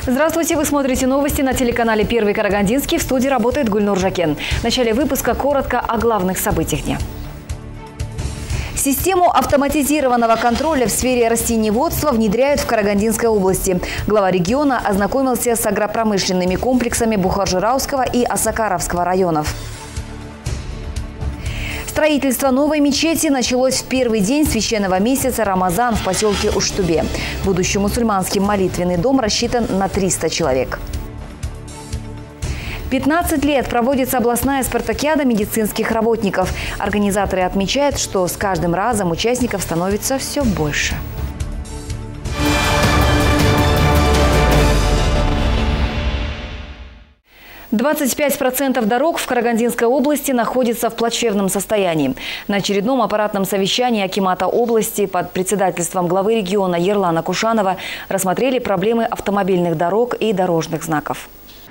Здравствуйте, вы смотрите новости на телеканале «Первый Карагандинский». В студии работает Гульнур Жакен. В начале выпуска коротко о главных событиях дня. Систему автоматизированного контроля в сфере растениеводства внедряют в Карагандинской области. Глава региона ознакомился с агропромышленными комплексами Бухар-Жирауского и Осакаровского районов. Строительство новой мечети началось в первый день священного месяца Рамазан в поселке Уштубе. Будущий мусульманский молитвенный дом рассчитан на 300 человек. 15 лет проводится областная спартакиада медицинских работников. Организаторы отмечают, что с каждым разом участников становится все больше. %25 дорог в Карагандинской области находятся в плачевном состоянии. На очередном аппаратном совещании акимата области под председательством главы региона Ерлана Кушанова рассмотрели проблемы автомобильных дорог и дорожных знаков.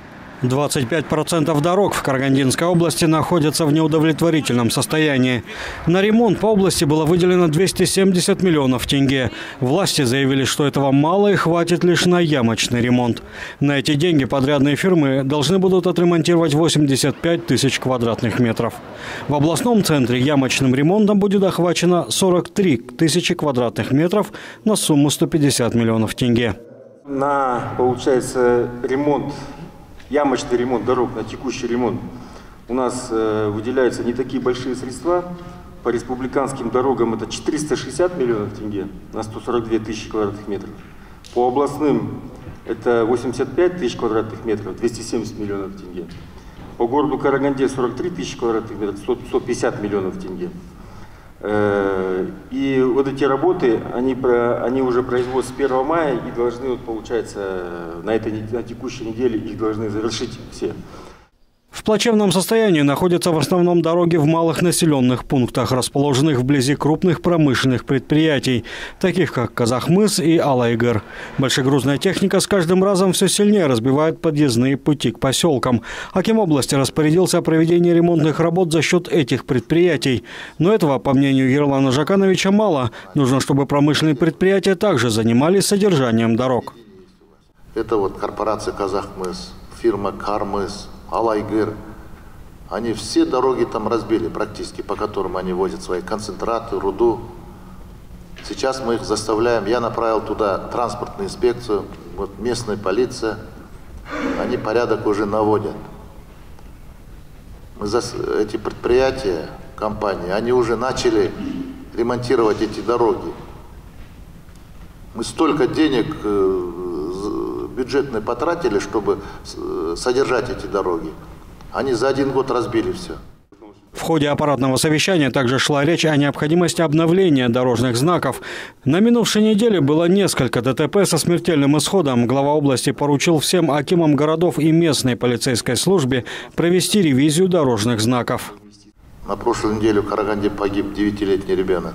25% дорог в Карагандинской области находятся в неудовлетворительном состоянии. На ремонт по области было выделено 270 миллионов тенге. Власти заявили, что этого мало и хватит лишь на ямочный ремонт. На эти деньги подрядные фирмы должны будут отремонтировать 85 тысяч квадратных метров. В областном центре ямочным ремонтом будет охвачено 43 тысячи квадратных метров на сумму 150 миллионов тенге. Получается, ямочный ремонт дорог, на текущий ремонт у нас выделяются не такие большие средства. По республиканским дорогам это 460 миллионов тенге на 142 тысячи квадратных метров. По областным это 85 тысяч квадратных метров, 270 миллионов тенге. По городу Караганде 43 тысячи квадратных метров, 150 миллионов тенге. И вот эти работы, они уже производятся с 1 мая и должны, получается, на текущей неделе их должны завершить все. В плачевном состоянии находятся в основном дороги в малых населенных пунктах, расположенных вблизи крупных промышленных предприятий, таких как Казахмыс и Алайгыр. Большегрузная техника с каждым разом все сильнее разбивает подъездные пути к поселкам. Аким области распорядился о проведении ремонтных работ за счет этих предприятий. Но этого, по мнению Ерлана Жакановича, мало. Нужно, чтобы промышленные предприятия также занимались содержанием дорог. Это корпорация Казахмыс, фирма Кармыс, Алайгыр. Они все дороги там разбили практически, по которым они возят свои концентраты, руду. Сейчас мы их заставляем. Я направил туда транспортную инспекцию, местная полиция. Они порядок уже наводят. Эти предприятия, компании, они уже начали ремонтировать эти дороги. Мы столько денег бюджетные потратили, чтобы содержать эти дороги. Они за 1 год разбили все. В ходе аппаратного совещания также шла речь о необходимости обновления дорожных знаков. На минувшей неделе было несколько ДТП со смертельным исходом. Глава области поручил всем акимам городов и местной полицейской службе провести ревизию дорожных знаков. На прошлой неделе в Караганде погиб 9-летний ребенок.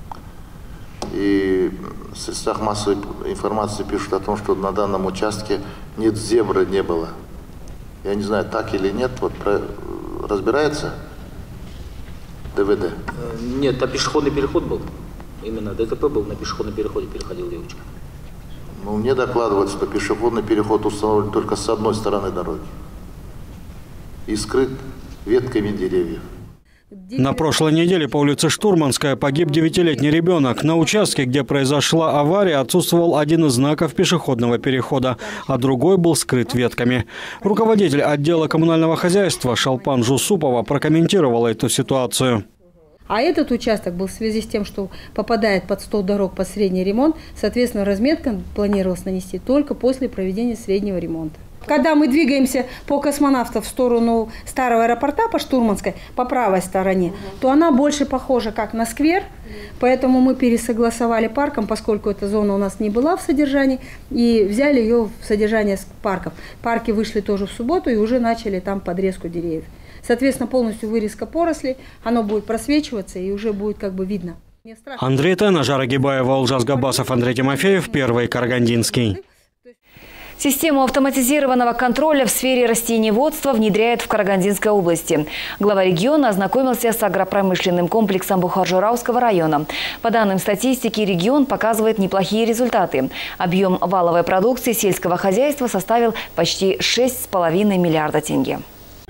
И в средствах массовой информации пишут о том, что на данном участке нет зебры, не было. Я не знаю, так или нет, разбирается ДВД? Нет, а пешеходный переход был. Именно ДТП был на пешеходном переходе, переходила девочка. Мне докладывают, что пешеходный переход установлен только с одной стороны дороги и скрыт ветками деревьев. На прошлой неделе по улице Штурманская погиб 9-летний ребенок. На участке, где произошла авария, отсутствовал один из знаков пешеходного перехода, а другой был скрыт ветками. Руководитель отдела коммунального хозяйства Шалпан Жусупова прокомментировала эту ситуацию. А этот участок был в связи с тем, что попадает под 100 дорог под средний ремонт, соответственно, разметка планировалась нанести только после проведения среднего ремонта. Когда мы двигаемся по Космонавтов в сторону старого аэропорта, по Штурманской, по правой стороне, то она больше похожа как на сквер. Поэтому мы пересогласовали парком, поскольку эта зона у нас не была в содержании, и взяли ее в содержание парков. Парки вышли тоже в субботу и уже начали там подрезку деревьев. Соответственно, полностью вырезка порослей, оно будет просвечиваться и уже будет видно. Андрей Тена, Жара Гибаева, Улжас Габасов, Андрей Тимофеев, Первый Карагандинский. Систему автоматизированного контроля в сфере растениеводства внедряют в Карагандинской области. Глава региона ознакомился с агропромышленным комплексом Бухар-Жырауского района. По данным статистики, регион показывает неплохие результаты. Объем валовой продукции сельского хозяйства составил почти 6,5 миллиарда тенге.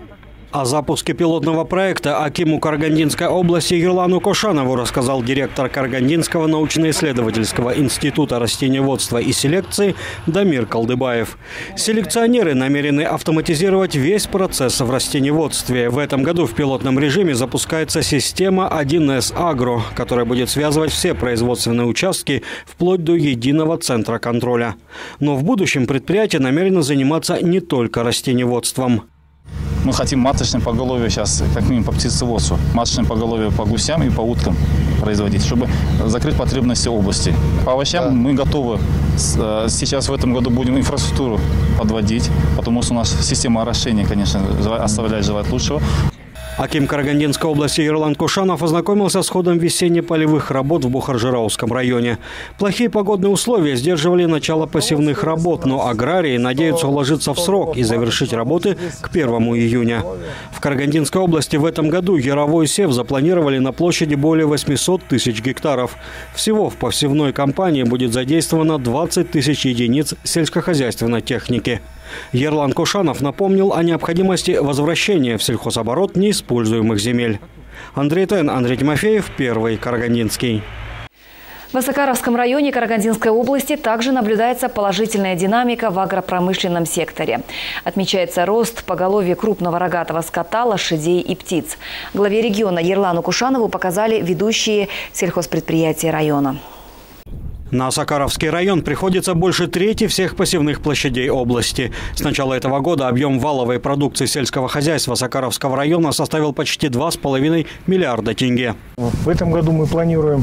О запуске пилотного проекта акиму Карагандинской области Ерлану Кошанову рассказал директор Карагандинского научно-исследовательского института растениеводства и селекции Дамир Колдыбаев. Селекционеры намерены автоматизировать весь процесс в растениеводстве. В этом году в пилотном режиме запускается система 1С Агро, которая будет связывать все производственные участки вплоть до единого центра контроля. Но в будущем предприятие намерено заниматься не только растениеводством. Мы хотим маточное поголовье сейчас, как минимум по птицеводству, маточное поголовье по гусям и по уткам производить, чтобы закрыть потребности области. По овощам мы готовы. Сейчас в этом году будем инфраструктуру подводить, потому что у нас система орошения, конечно, оставляет желать лучшего. Аким Карагандинской области Ерлан Кошанов ознакомился с ходом весенне-полевых работ в Бухар-Жырауском районе. Плохие погодные условия сдерживали начало посевных работ, но аграрии надеются уложиться в срок и завершить работы к 1 июня. В Карагандинской области в этом году яровой сев запланировали на площади более 800 тысяч гектаров. Всего в посевной кампании будет задействовано 20 тысяч единиц сельскохозяйственной техники. Ерлан Кошанов напомнил о необходимости возвращения в сельхозоборот неиспользуемых земель. Андрей Тен, Андрей Тимофеев, Первый Карагандинский. В Осакаровском районе Карагандинской области также наблюдается положительная динамика в агропромышленном секторе. Отмечается рост поголовья крупного рогатого скота, лошадей и птиц. Главе региона Ерлану Кошанову показали ведущие сельхозпредприятия района. На Осакаровский район приходится больше трети всех посевных площадей области. С начала этого года объем валовой продукции сельского хозяйства Осакаровского района составил почти 2,5 миллиарда тенге. В этом году мы планируем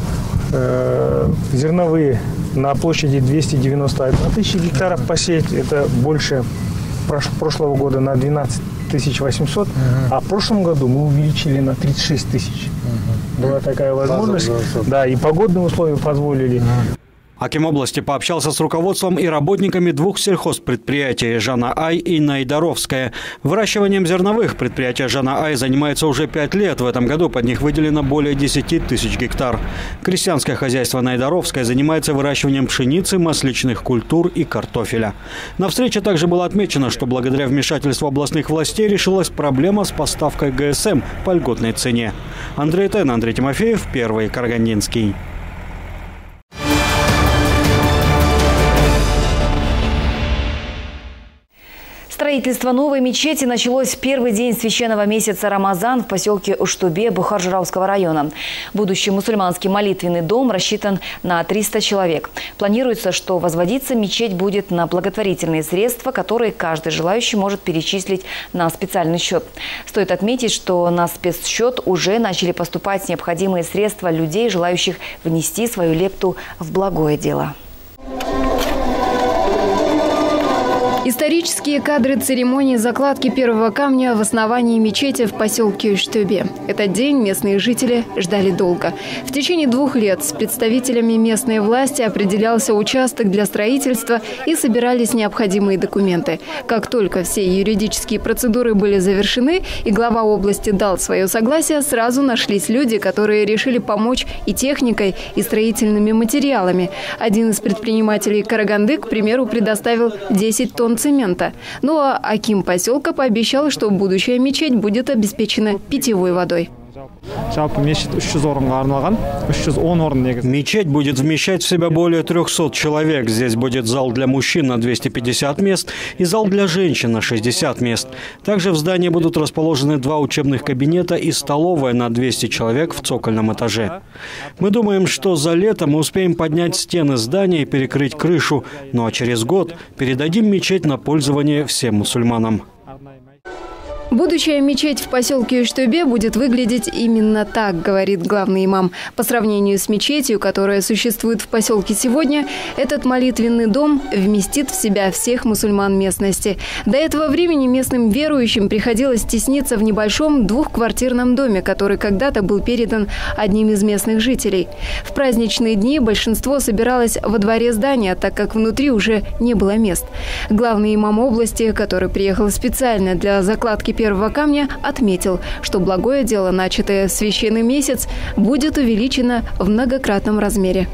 зерновые на площади 291 тысяча гектаров посеять. Это больше прошлого года на 12 800. А в прошлом году мы увеличили на 36 тысяч. Была такая возможность. Да, и погодные условия позволили. Аким области пообщался с руководством и работниками двух сельхозпредприятий «Жана-Ай» и «Найдаровская». Выращиванием зерновых предприятие «Жана-Ай» занимается уже 5 лет. В этом году под них выделено более 10 тысяч гектар. Крестьянское хозяйство «Найдаровское» занимается выращиванием пшеницы, масличных культур и картофеля. На встрече также было отмечено, что благодаря вмешательству областных властей решилась проблема с поставкой ГСМ по льготной цене. Андрей Тен, Андрей Тимофеев, Первый Карагандинский. Строительство новой мечети началось в первый день священного месяца Рамазан в поселке Уштубе Бухар-Жырауского района. Будущий мусульманский молитвенный дом рассчитан на 300 человек. Планируется, что возводиться мечеть будет на благотворительные средства, которые каждый желающий может перечислить на специальный счет. Стоит отметить, что на спецсчет уже начали поступать необходимые средства людей, желающих внести свою лепту в благое дело. Исторические кадры церемонии закладки первого камня в основании мечети в поселке Уштубе. Этот день местные жители ждали долго. В течение 2 лет с представителями местной власти определялся участок для строительства и собирались необходимые документы. Как только все юридические процедуры были завершены и глава области дал свое согласие, сразу нашлись люди, которые решили помочь и техникой, и строительными материалами. Один из предпринимателей Караганды, к примеру, предоставил 10 тонн цемента. Ну а аким поселка пообещал, что будущая мечеть будет обеспечена питьевой водой. Мечеть будет вмещать в себя более 300 человек. Здесь будет зал для мужчин на 250 мест и зал для женщин на 60 мест. Также в здании будут расположены 2 учебных кабинета и столовая на 200 человек в цокольном этаже. Мы думаем, что за лето мы успеем поднять стены здания и перекрыть крышу. Ну а через год передадим мечеть на пользование всем мусульманам. Будущая мечеть в поселке Уштубе будет выглядеть именно так, говорит главный имам. По сравнению с мечетью, которая существует в поселке сегодня, этот молитвенный дом вместит в себя всех мусульман местности. До этого времени местным верующим приходилось тесниться в небольшом двухквартирном доме, который когда-то был передан одним из местных жителей. В праздничные дни большинство собиралось во дворе здания, так как внутри уже не было мест. Главный имам области, который приехал специально для закладки первого камня, отметил, что благое дело, начатое в священный месяц, будет увеличено в многократном размере.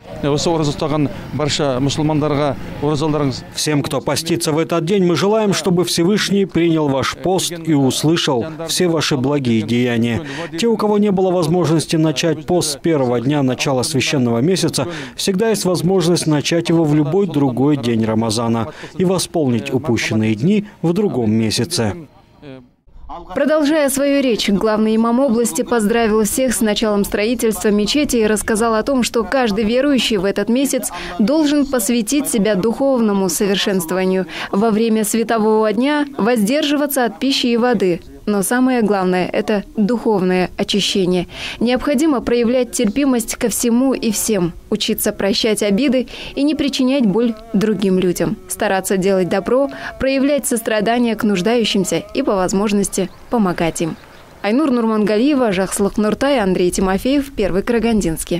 Всем, кто постится в этот день, мы желаем, чтобы Всевышний принял ваш пост и услышал все ваши благие деяния. Те, у кого не было возможности начать пост с первого дня начала священного месяца, всегда есть возможность начать его в любой другой день Рамазана и восполнить упущенные дни в другом месяце. Продолжая свою речь, главный имам области поздравил всех с началом строительства мечети и рассказал о том, что каждый верующий в этот месяц должен посвятить себя духовному совершенствованию. Во время светового дня воздерживаться от пищи и воды. Но самое главное – это духовное очищение. Необходимо проявлять терпимость ко всему и всем, учиться прощать обиды и не причинять боль другим людям, стараться делать добро, проявлять сострадание к нуждающимся и, по возможности, помогать им. Айнур Нурмангалиева, Жахслык Нуртай, Андрей Тимофеев, Первый Карагандинский.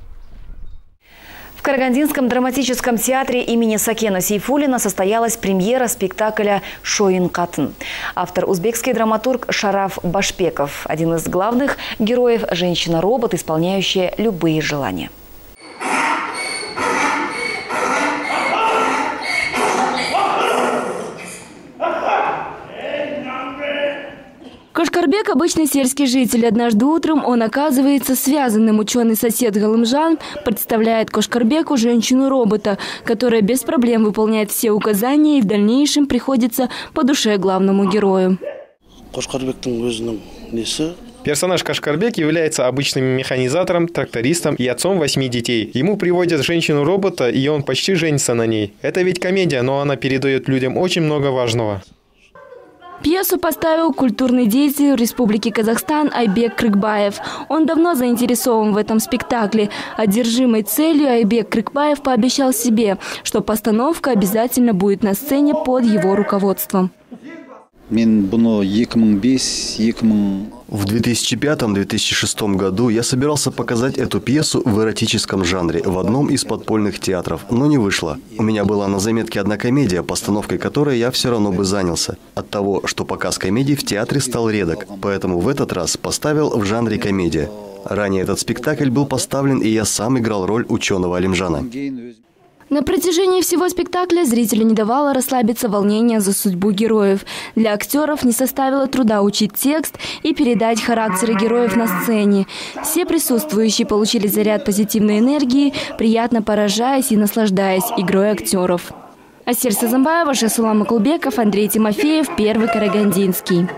В Карагандинском драматическом театре имени Сакена Сейфуллина состоялась премьера спектакля «Шоин Катын». Автор – узбекский драматург Шараф Башпеков. Один из главных героев – женщина-робот, исполняющая любые желания. Кошкарбек – обычный сельский житель. Однажды утром он оказывается связанным. Ученый сосед Галымжан представляет Кошкарбеку женщину-робота, которая без проблем выполняет все указания и в дальнейшем приходится по душе главному герою. Персонаж Кошкарбек является обычным механизатором, трактористом и отцом 8 детей. Ему приводят женщину-робота, и он почти женится на ней. Это ведь комедия, но она передает людям очень много важного. Пьесу поставил культурный деятель Республики Казахстан Айбек Крыкбаев. Он давно заинтересован в этом спектакле. Одержимой целью Айбек Крыкбаев пообещал себе, что постановка обязательно будет на сцене под его руководством. В 2005-2006 году я собирался показать эту пьесу в эротическом жанре в одном из подпольных театров, но не вышло. У меня была на заметке одна комедия, постановкой которой я все равно бы занялся. От того, что показ комедий в театре стал редок, поэтому в этот раз поставил в жанре комедия. Ранее этот спектакль был поставлен, и я сам играл роль ученого Алимжана. На протяжении всего спектакля зрителю не давало расслабиться волнение за судьбу героев. Для актеров не составило труда учить текст и передать характеры героев на сцене. Все присутствующие получили заряд позитивной энергии, приятно поражаясь и наслаждаясь игрой актеров. Асир Сазамбаева, Шасулам Макулбеков, Андрей Тимофеев, Первый Карагандинский.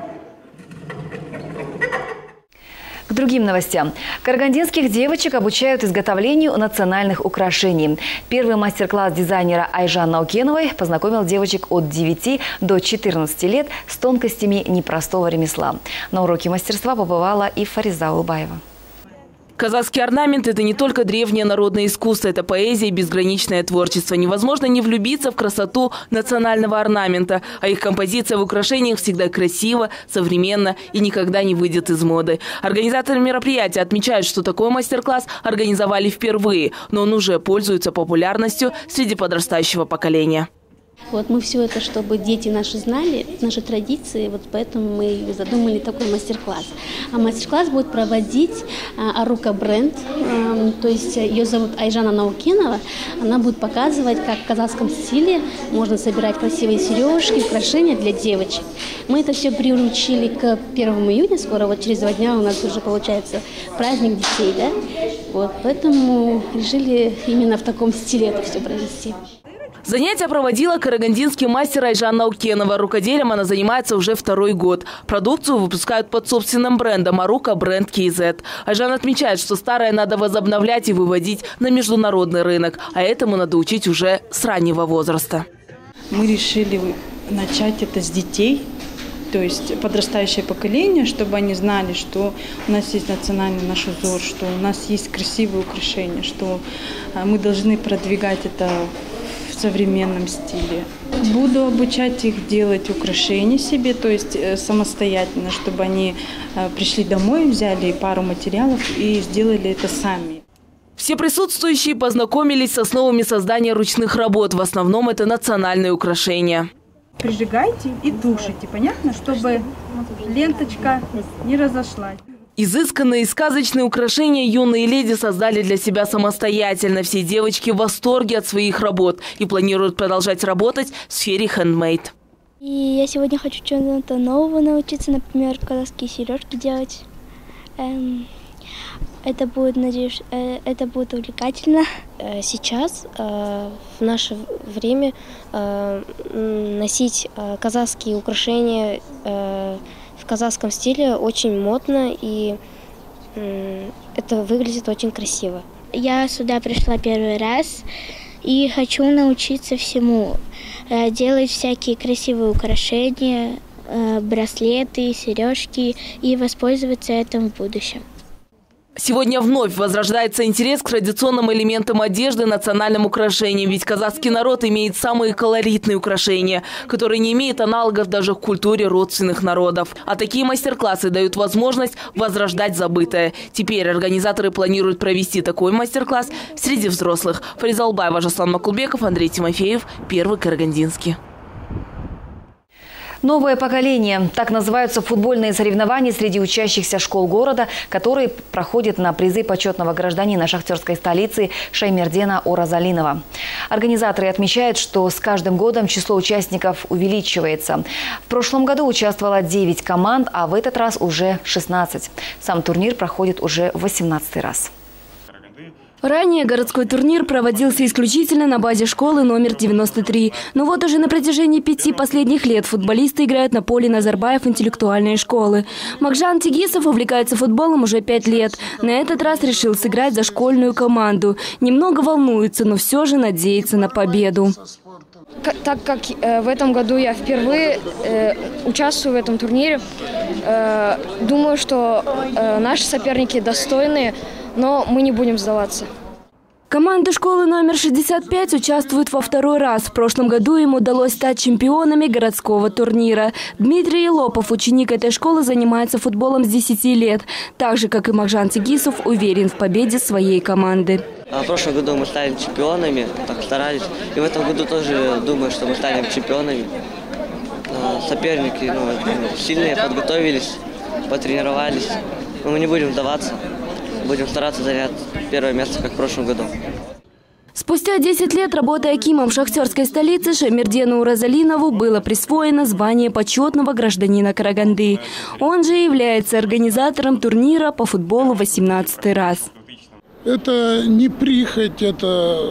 К другим новостям. Карагандинских девочек обучают изготовлению национальных украшений. Первый мастер-класс дизайнера Айжан Наукеновой познакомил девочек от 9 до 14 лет с тонкостями непростого ремесла. На уроке мастерства побывала и Фариза Улбаева. Казахский орнамент – это не только древнее народное искусство, это поэзия и безграничное творчество. Невозможно не влюбиться в красоту национального орнамента, а их композиция в украшениях всегда красива, современна и никогда не выйдет из моды. Организаторы мероприятия отмечают, что такой мастер-класс организовали впервые, но он уже пользуется популярностью среди подрастающего поколения. Вот мы все это, чтобы дети наши знали, наши традиции, вот поэтому мы задумали такой мастер-класс. А мастер-класс будет проводить Арука бренд, то есть ее зовут Айжана Наукенова. Она будет показывать, как в казахском стиле можно собирать красивые сережки, украшения для девочек. Мы это все приурочили к 1 июня, скоро, вот через 2 дня у нас уже получается праздник детей, да? Вот, поэтому решили именно в таком стиле это все провести. Занятия проводила карагандинский мастер Айжан Наукенова. Рукоделием она занимается уже 2-й год. Продукцию выпускают под собственным брендом «Арука бренд KZ». Айжан отмечает, что старое надо возобновлять и выводить на международный рынок. А этому надо учить уже с раннего возраста. Мы решили начать это с детей, то есть подрастающее поколение, чтобы они знали, что у нас есть национальный наш узор, что у нас есть красивые украшения, что мы должны продвигать это в современном стиле. Буду обучать их делать украшения себе, то есть самостоятельно, чтобы они пришли домой, взяли пару материалов и сделали это сами. Все присутствующие познакомились с основами создания ручных работ. В основном это национальные украшения. Прижигайте и тушите, понятно? Чтобы ленточка не разошлась. Изысканные и сказочные украшения юные леди создали для себя самостоятельно. Все девочки в восторге от своих работ и планируют продолжать работать в сфере хендмейд. И я сегодня хочу чего-то нового научиться, например, казахские сережки делать. Это будет, надеюсь, это будет увлекательно. Сейчас, в наше время, носить казахские украшения в казахском стиле очень модно, и это выглядит очень красиво. Я сюда пришла первый раз и хочу научиться всему. Делать всякие красивые украшения, браслеты, сережки и воспользоваться этим в будущем. Сегодня вновь возрождается интерес к традиционным элементам одежды, национальным украшениям. Ведь казахский народ имеет самые колоритные украшения, которые не имеют аналогов даже в культуре родственных народов. А такие мастер-классы дают возможность возрождать забытое. Теперь организаторы планируют провести такой мастер-класс среди взрослых. Фариза Албаева, Жаслан Макулбеков, Андрей Тимофеев, Первый Карагандинский. Новое поколение. Так называются футбольные соревнования среди учащихся школ города, которые проходят на призы почетного гражданина шахтерской столицы Шаймердена Оразалинова. Организаторы отмечают, что с каждым годом число участников увеличивается. В прошлом году участвовало 9 команд, а в этот раз уже 16. Сам турнир проходит уже 18-й раз. Ранее городской турнир проводился исключительно на базе школы номер 93. Но вот уже на протяжении 5 последних лет футболисты играют на поле Назарбаев интеллектуальной школы. Макжан Тигисов увлекается футболом уже 5 лет. На этот раз решил сыграть за школьную команду. Немного волнуется, но все же надеется на победу. Так как в этом году я впервые участвую в этом турнире, думаю, что наши соперники достойные, но мы не будем сдаваться. Команда школы номер 65 участвует во второй раз. В прошлом году им удалось стать чемпионами городского турнира. Дмитрий Елопов, ученик этой школы, занимается футболом с 10 лет. Так же, как и Макжан Тигисов, уверен в победе своей команды. В прошлом году мы стали чемпионами, так старались. И в этом году тоже думаю, что мы станем чемпионами. Соперники сильные, подготовились, потренировались. Но мы не будем сдаваться. Будем стараться занять первое место, как в прошлом году. Спустя 10 лет работы акимом шахтерской столицы Шаймердену Уразалинову было присвоено звание почетного гражданина Караганды. Он же является организатором турнира по футболу 18-й раз. Это не прихоть, это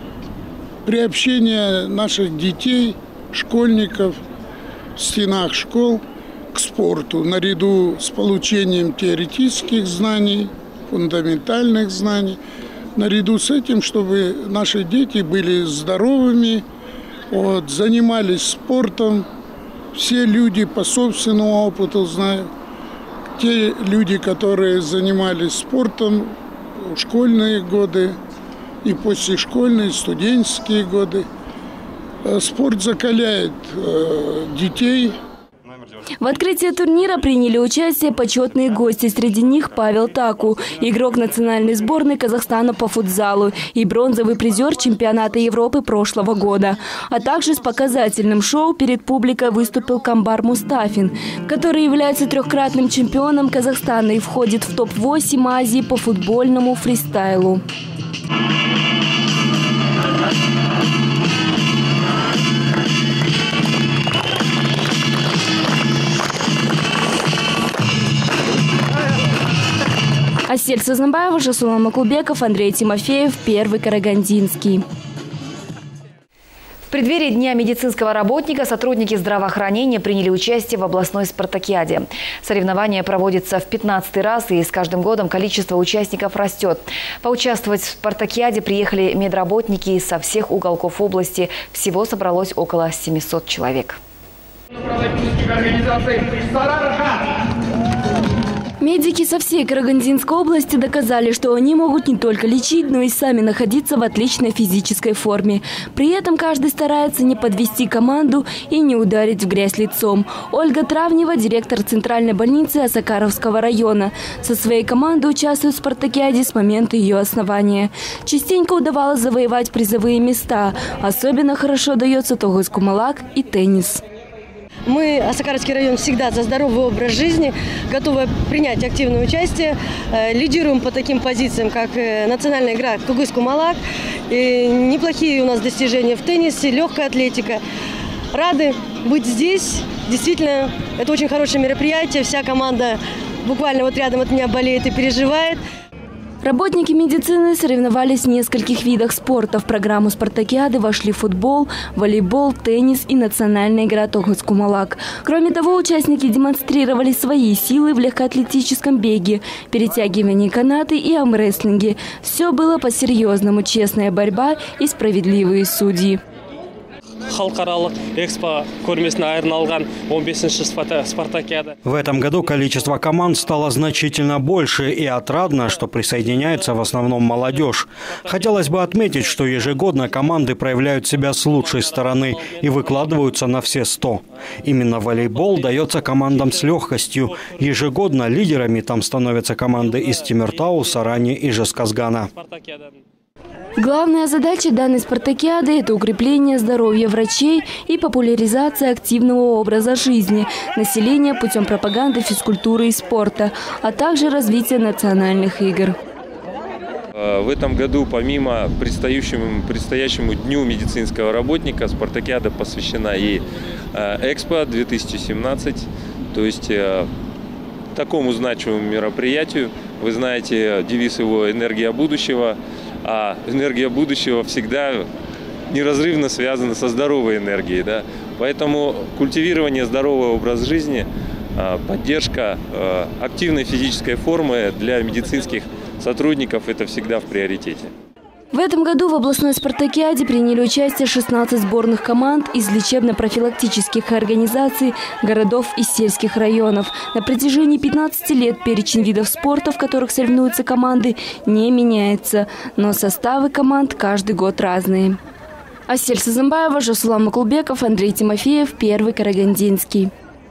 приобщение наших детей, школьников в стенах школ к спорту, наряду с получением теоретических знаний, фундаментальных знаний, наряду с этим, чтобы наши дети были здоровыми, занимались спортом. Все люди по собственному опыту знают. Те люди, которые занимались спортом в школьные годы и послешкольные, студенческие годы. Спорт закаляет детей. В открытии турнира приняли участие почетные гости. Среди них Павел Таку, игрок национальной сборной Казахстана по футзалу и бронзовый призер чемпионата Европы прошлого года. А также с показательным шоу перед публикой выступил Камбар Мустафин, который является трехкратным чемпионом Казахстана и входит в топ-8 Азии по футбольному фристайлу. Асель Сазнабаева, Жасулан Макулбеков, Андрей Тимофеев, Первый Карагандинский. В преддверии Дня медицинского работника сотрудники здравоохранения приняли участие в областной спартакиаде. Соревнования проводятся в 15-й раз, и с каждым годом количество участников растет. Поучаствовать в спартакиаде приехали медработники со всех уголков области. Всего собралось около 700 человек. Медики со всей Карагандинской области доказали, что они могут не только лечить, но и сами находиться в отличной физической форме. При этом каждый старается не подвести команду и не ударить в грязь лицом. Ольга Травнева, директор Центральной больницы Осакаровского района. Со своей командой участвует в спартакиаде с момента ее основания. Частенько удавалось завоевать призовые места. Особенно хорошо дается Тогуз Кумалак и теннис. Мы, Осакаровский район, всегда за здоровый образ жизни, готовы принять активное участие. Лидируем по таким позициям, как национальная игра Тогуз Кумалак. Неплохие у нас достижения в теннисе, легкая атлетика. Рады быть здесь. Действительно, это очень хорошее мероприятие. Вся команда буквально вот рядом от меня болеет и переживает. Работники медицины соревновались в нескольких видах спорта. В программу спартакиады вошли футбол, волейбол, теннис и национальная игра Тогуз Кумалак. Кроме того, участники демонстрировали свои силы в легкоатлетическом беге, перетягивании канаты и армрестлинге. Все было по-серьезному, честная борьба и справедливые судьи. В этом году количество команд стало значительно больше, и отрадно, что присоединяется в основном молодежь. Хотелось бы отметить, что ежегодно команды проявляют себя с лучшей стороны и выкладываются на все 100. Именно волейбол дается командам с легкостью. Ежегодно лидерами там становятся команды из Тимиртау, Сарани и Жезказгана. Главная задача данной спартакиады – это укрепление здоровья врачей и популяризация активного образа жизни населения путем пропаганды физкультуры и спорта, а также развития национальных игр. В этом году, помимо предстоящему Дню медицинского работника, спартакиада посвящена и Экспо 2017, то есть такому значимому мероприятию. Вы знаете девиз его «Энергия будущего». А энергия будущего всегда неразрывно связана со здоровой энергией. Да? Поэтому культивирование здорового образа жизни, поддержка активной физической формы для медицинских сотрудников – это всегда в приоритете. В этом году в областной спартакиаде приняли участие 16 сборных команд из лечебно-профилактических организаций городов и сельских районов. На протяжении 15 лет перечень видов спорта, в которых соревнуются команды, не меняется. Но составы команд каждый год разные. Асель Сазымбаева, Жасулан Макулбеков, Андрей Тимофеев, Первый Карагандинский.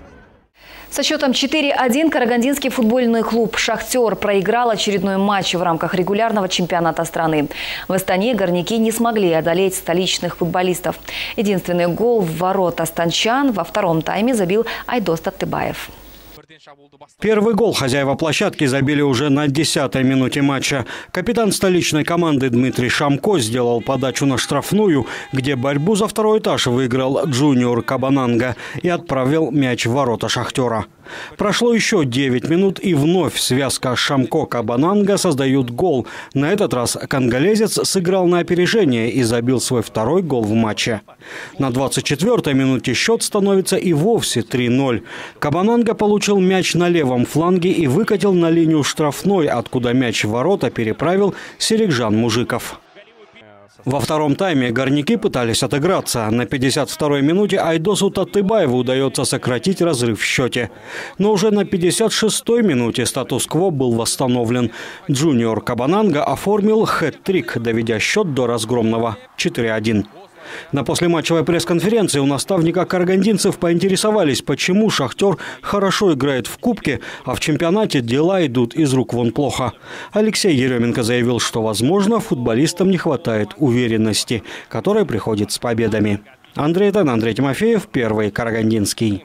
Со счетом 4-1 карагандинский футбольный клуб «Шахтер» проиграл очередной матч в рамках регулярного чемпионата страны. В Астане горняки не смогли одолеть столичных футболистов. Единственный гол в ворота станчан во втором тайме забил Айдос Таттыбаев. Первый гол хозяева площадки забили уже на 10-й минуте матча. Капитан столичной команды Дмитрий Шамко сделал подачу на штрафную, где борьбу за второй этаж выиграл Джуниор Кабананга и отправил мяч в ворота «Шахтера». Прошло еще 9 минут, и вновь связка Шамко-Кабананга создают гол. На этот раз конголезец сыграл на опережение и забил свой второй гол в матче. На 24-й минуте счет становится и вовсе 3-0. Кабананга получил мяч на левом фланге и выкатил на линию штрафной, откуда мяч в ворота переправил Серикжан Мужиков. Во втором тайме горняки пытались отыграться. На 52-й минуте Айдосу Таттыбаеву удается сократить разрыв в счете. Но уже на 56-й минуте статус-кво был восстановлен. Джуниор Кабананга оформил хэт-трик, доведя счет до разгромного 4-1. На послематчевой пресс-конференции у наставника карагандинцев поинтересовались, почему «Шахтер» хорошо играет в кубке, а в чемпионате дела идут из рук вон плохо. Алексей Еременко заявил, что, возможно, футболистам не хватает уверенности, которая приходит с победами. Андрей Тан, Андрей Тимофеев, Первый Карагандинский.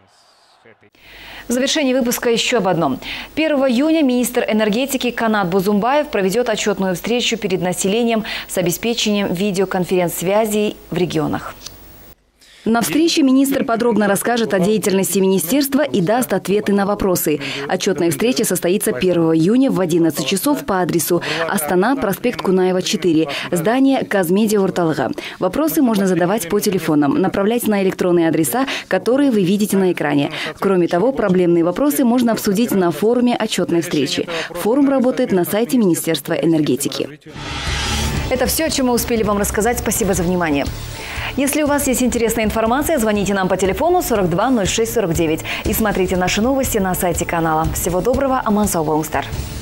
В завершении выпуска еще об одном. 1 июня министр энергетики Канат Бузумбаев проведет отчетную встречу перед населением с обеспечением видеоконференц-связи в регионах. На встрече министр подробно расскажет о деятельности министерства и даст ответы на вопросы. Отчетная встреча состоится 1 июня в 11 часов по адресу Астана, проспект Кунаева, 4, здание Казмедиа Орталыга. Вопросы можно задавать по телефонам, направлять на электронные адреса, которые вы видите на экране. Кроме того, проблемные вопросы можно обсудить на форуме отчетной встречи. Форум работает на сайте Министерства энергетики. Это все, о чем мы успели вам рассказать. Спасибо за внимание. Если у вас есть интересная информация, звоните нам по телефону 42 06 49 и смотрите наши новости на сайте канала. Всего доброго, Аман Сау Болуңстар.